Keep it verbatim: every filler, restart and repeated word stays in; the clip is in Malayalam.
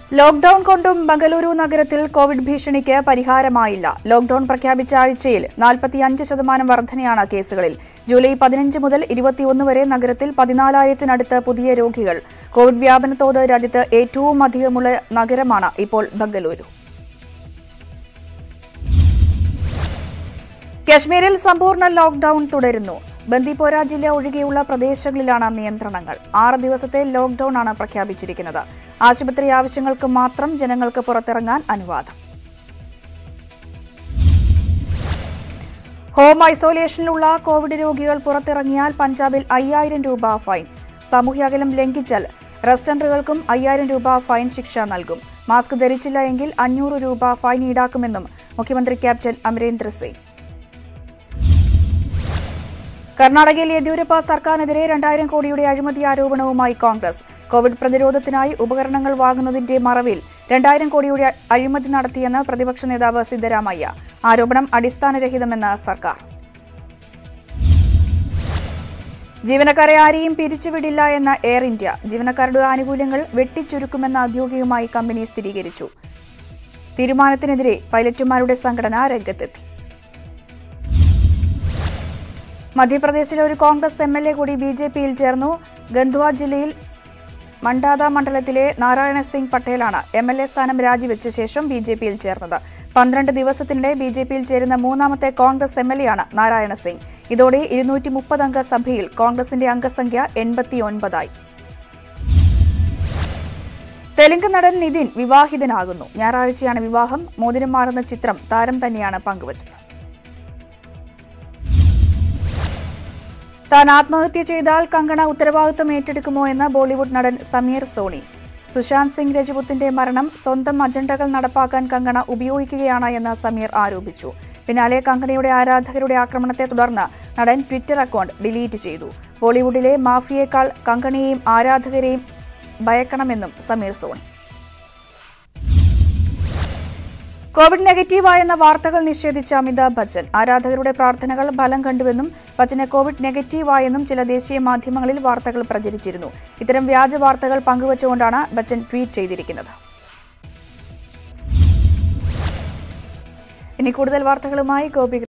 ലോക്ഡൌൺ കൊണ്ടും ബംഗളൂരു നഗരത്തിൽ കോവിഡ് ഭീഷണിക്ക് പരിഹാരമായില്ല. ലോക്ഡൌൺ പ്രഖ്യാപിച്ച ആഴ്ചയിൽ നാൽപ്പത്തിയഞ്ച് ശതമാനം വർധനയാണ് കേസുകളിൽ. ജൂലൈ പതിനഞ്ച് മുതൽ ഇരുപത്തിയൊന്ന് വരെ നഗരത്തിൽ പതിനാലായിരത്തിനടുത്ത് പുതിയ രോഗികൾ. കോവിഡ് വ്യാപനത്തോത് രാജ്യത്ത് ഏറ്റവും അധികമുള്ള നഗരമാണ് ഇപ്പോൾ ബംഗളൂരു. കശ്മീരിൽ സമ്പൂർണ്ണ ലോക്ഡൌൺ തുടരുന്നു. ബന്ദിപ്പോര ജില്ല ഒഴികെയുള്ള പ്രദേശങ്ങളിലാണ് നിയന്ത്രണങ്ങൾ. ആറ് ദിവസത്തെ ലോക്ഡൌൺ ആണ് പ്രഖ്യാപിച്ചിരിക്കുന്നത്. ആശുപത്രി ആവശ്യങ്ങൾക്ക് മാത്രം ജനങ്ങൾക്ക് പുറത്തിറങ്ങാൻ അനുവാദം. ഹോം ഐസൊലേഷനിലുള്ള കോവിഡ് രോഗികൾ പുറത്തിറങ്ങിയാൽ പഞ്ചാബിൽ അയ്യായിരം രൂപ ഫൈൻ. സാമൂഹ്യ അകലം ലംഘിച്ചാൽ റെസ്റ്റോറന്റുകൾക്കും അയ്യായിരം രൂപ ഫൈൻ ശിക്ഷ നൽകും. മാസ്ക് ധരിച്ചില്ല എങ്കിൽ അഞ്ഞൂറ് രൂപ ഫൈൻ ഈടാക്കുമെന്നും മുഖ്യമന്ത്രി ക്യാപ്റ്റൻ അമരീന്ദർ സിംഗ്. കർണാടകയിൽ യെദ്യൂരപ്പ സർക്കാരിനെതിരെ രണ്ടായിരം കോടിയുടെ അഴിമതി ആരോപണവുമായി കോൺഗ്രസ്. കോവിഡ് പ്രതിരോധത്തിനായി ഉപകരണങ്ങൾ വാങ്ങുന്നതിന്റെ മറവിൽ രണ്ടായിരം കോടിയുടെ അഴിമതി നടത്തിയെന്ന് പ്രതിപക്ഷ നേതാവ് സിദ്ധരാമയ്യ. ആരോപണം അടിസ്ഥാനരഹിതമെന്ന് സർക്കാർ. ജീവനക്കാരെ ആരെയും പിരിച്ചുവിടില്ല എന്ന എയർ ഇന്ത്യ. ജീവനക്കാരുടെ ആനുകൂല്യങ്ങൾ വെട്ടിച്ചുരുക്കുമെന്ന ഔദ്യോഗികമായി കമ്പനി സ്ഥിരീകരിച്ചു. തീരുമാനത്തിനെതിരെ പൈലറ്റുമാരുടെ സംഘടന രംഗത്തെത്തി. മധ്യപ്രദേശിലെ ഒരു കോൺഗ്രസ് എം എൽ എ കൂടി ബി ജെ പിയിൽ ചേർന്നു. ഗന്ധുവ ജില്ലയിൽ മണ്ഡാത മണ്ഡലത്തിലെ നാരായണ സിംഗ് പട്ടേലാണ് എം എൽ എ സ്ഥാനം രാജിവെച്ച ശേഷം ബി ജെ പിയിൽ ചേർന്നത്. പന്ത്രണ്ട് ദിവസത്തിനിടെ ബി ജെ പിയിൽ ചേരുന്ന മൂന്നാമത്തെ കോൺഗ്രസ് എം എൽ എയാണ് നാരായണ സിംഗ്. ഇതോടെ ഇരുന്നൂറ്റി മുപ്പത് അംഗ സഭയിൽ കോൺഗ്രസിന്റെ അംഗസംഖ്യ എൺപത്തിയൊൻപതായി. തെലുങ്ക് നടൻ നിതിൻ വിവാഹിതനാകുന്നു. ഞായറാഴ്ചയാണ് വിവാഹം. മോതിരം മാറുന്ന ചിത്രം താരം തന്നെയാണ് പങ്കുവച്ചത്. താൻ ആത്മഹത്യ ചെയ്താൽ കങ്കണ ഉത്തരവാദിത്വം ഏറ്റെടുക്കുമോ എന്ന് ബോളിവുഡ് നടൻ സമീർ സോണി. സുശാന്ത് സിംഗ് രജപുത്തിന്റെ മരണം സ്വന്തം അജണ്ടകൾ നടപ്പാക്കാൻ കങ്കണ ഉപയോഗിക്കുകയാണ് എന്ന് സമീർ ആരോപിച്ചു. പിന്നാലെ കങ്കണയുടെ ആരാധകരുടെ ആക്രമണത്തെ തുടർന്ന് നടൻ ട്വിറ്റർ അക്കൗണ്ട് ഡിലീറ്റ് ചെയ്തു. ബോളിവുഡിലെ മാഫിയേക്കാൾ കങ്കണയെയും ആരാധകരെയും ഭയക്കണമെന്നും സമീർ സോണി. കോവിഡ് നെഗറ്റീവായെന്ന വാർത്തകൾ നിഷേധിച്ച അമിതാഭ് ബച്ചൻ. ആരാധകരുടെ പ്രാർത്ഥനകൾ ഫലം കണ്ടുവെന്നും ബച്ചന് കോവിഡ് നെഗറ്റീവായെന്നും ചില ദേശീയ മാധ്യമങ്ങളിൽ വാർത്തകൾ പ്രചരിച്ചിരുന്നു. ഇത്തരം വ്യാജ വാർത്തകൾ പങ്കുവച്ചുകൊണ്ടാണ് ബച്ചൻ ട്വീറ്റ് ചെയ്തിരിക്കുന്നത്. ഇനി കൂടുതൽ വാർത്തകളുമായി ഗോപി.